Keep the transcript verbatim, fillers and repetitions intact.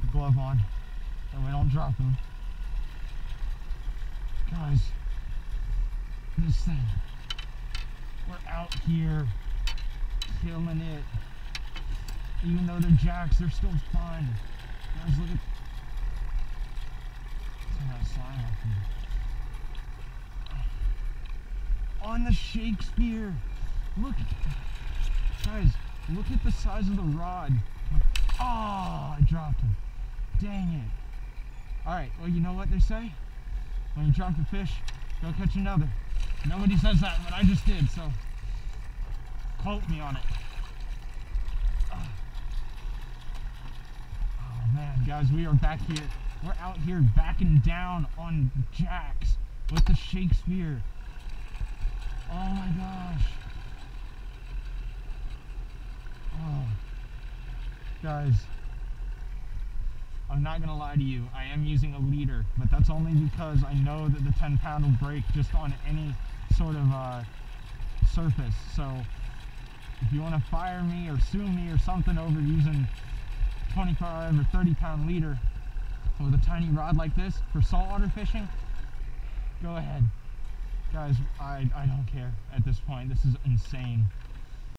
the glove on so we don't drop them. Guys, this thing, we're out here killing it. Even though they're jacks, they're still fun. Guys, look at that slime up here. On the Shakespeare. Look, guys, look at the size of the rod. Oh, I dropped him. Dang it. Alright, well, you know what they say? When you drop a fish, go catch another. Nobody says that, but I just did, so quote me on it. Oh man, guys, we are back here. We're out here backing down on jacks with the Shakespeare. Oh my gosh. Oh. Guys, I'm not gonna lie to you, I am using a leader, but that's only because I know that the ten pound will break just on any sort of uh, surface. So if you want to fire me or sue me or something over using twenty-five or thirty pound leader with a tiny rod like this for saltwater fishing, go ahead. Guys, I, I don't care at this point. This is insane.